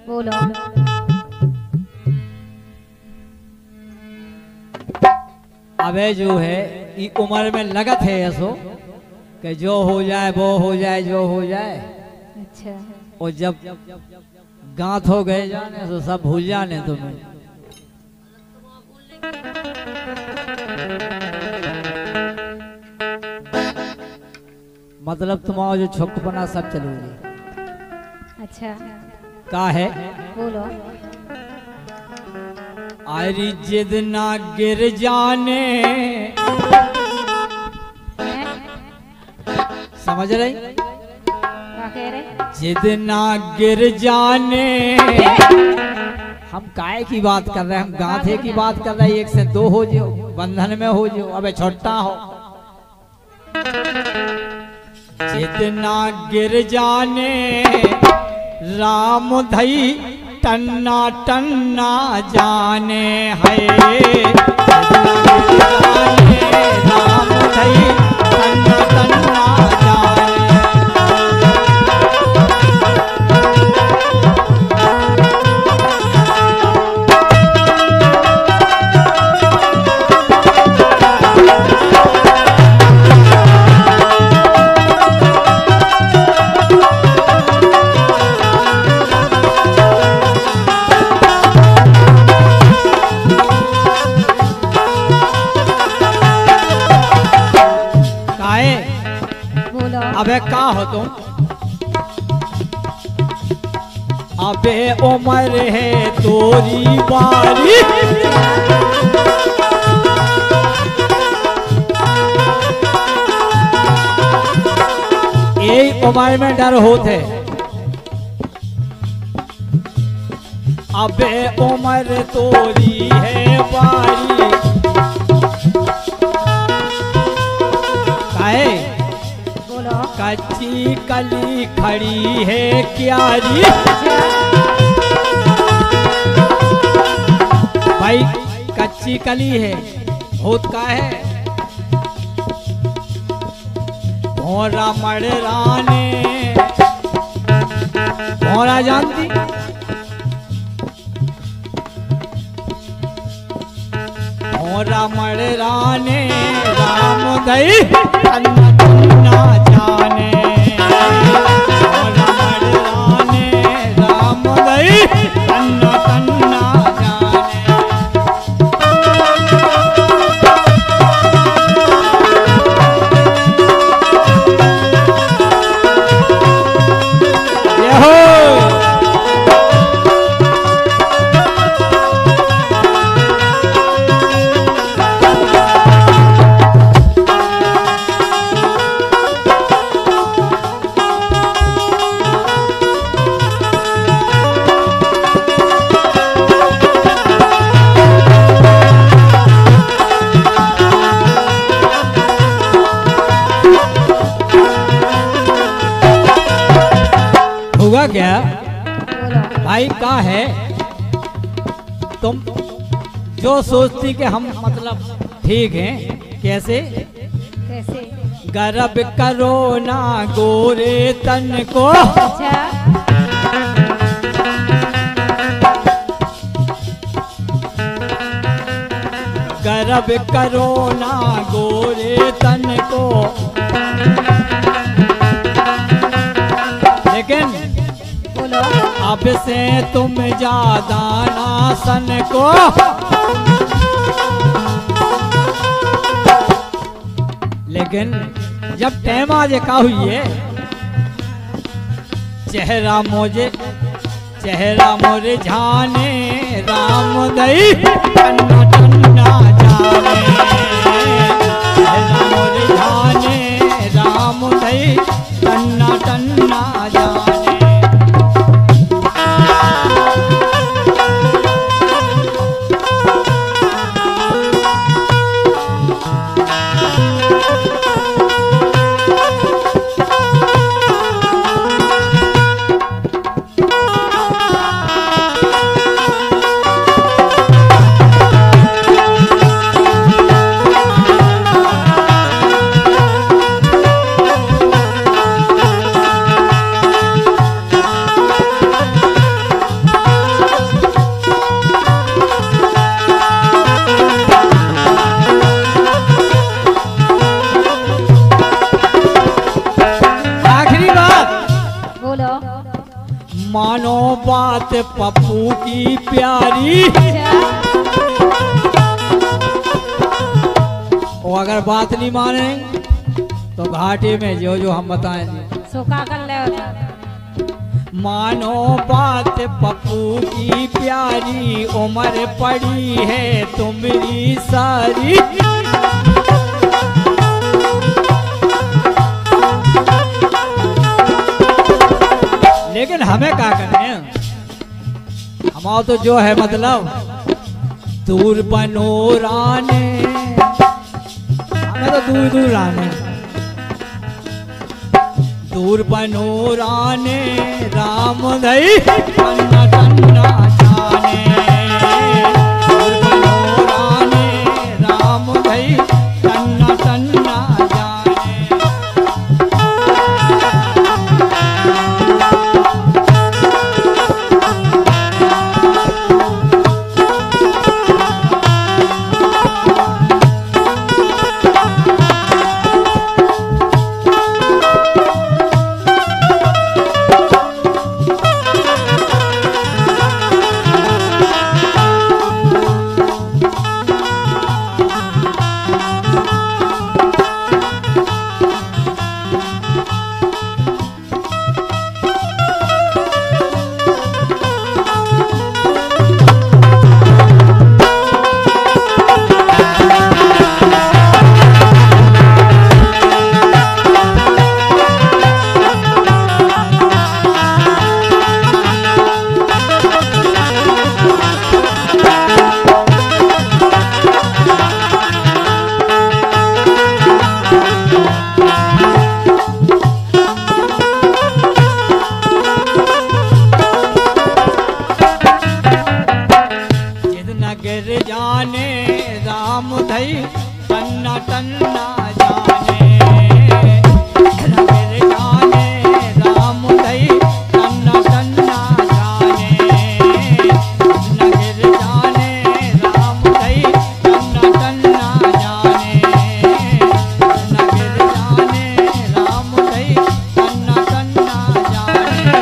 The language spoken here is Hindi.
बोलो। अबे जो है ये उम्र में लगत है ऐसो कि जो हो जाए वो हो जाए जो हो जाए। अच्छा और जब गांठ हो गए जाने तो सब भूल जाने तुम्हें। मतलब तुम्हारा जो छुकपना सब चलोगी। अच्छा का है बोलो। आरी जिद ना गिर जाने। समझ रही? क्या कह रहे? जिद ना गिर जाने। हम काय की बात कर रहे हैं, हम गांठे की बात कर रहे हैं। एक से दो हो जो बंधन में हो जो, अबे छोटा हो। जिद ना गिर जाने राम धई टन्ना टन्ना जाने है। राम धई टन्ना टन्ना जाने। अबे का हो तुम? अबे उम्र है तोरी बारी। यही उम्र में डर होते। अबे उम्र तोरी है बारी। काहे कच्ची कली खड़ी है क्यारी। भाई कच्ची कली है, भूत का है। भोरा मड़राने, भोरा जानती? भोरा मड़राने राम दई टन्ना टन्ना जाने। भोरा मड़राने राम दई टन्ना टन्ना जाने। ये हो हुआ क्या भाई? का है तुम जो सोचती कि हम मतलब ठीक हैं। कैसे कैसे? गर्व करो ना गोरे तन को। अच्छा गर्व करो ना गोरे तन को। लेकिन बोलो। अब से तुम ज्यादा ना सन को। लेकिन जब टाइम आज का हुई है, चेहरा मोरे झाने राम दई टन्ना टन्ना जाने। चेहरा मोरे झाने राम दई टन्ना टन्ना जाने। मानो बात पप्पू की प्यारी। अच्छा, और अगर बात नहीं माने तो घाटे में जो जो हम बताएंगे। सुखा कर ले होता। मानो बात पप्पू की प्यारी, उम्र पड़ी है तुम्हारी सारी। लेकिन हमें क्या करने, हमारा तो जो है मतलब दूर बनो राने, हमें तो दूर दूर राने। दूर बनो राने राम धई टन्ना टन्ना जाने। दूर बनो राने राम धई टन्ना टन्ना जाने। टन्ना टन्ना जाने। नगर जाने राम धई टन्ना टन्ना जाने। नगर जाने राम धई टन्ना टन्ना जाने। नगर जाने राम धई टन्ना टन्ना जाने।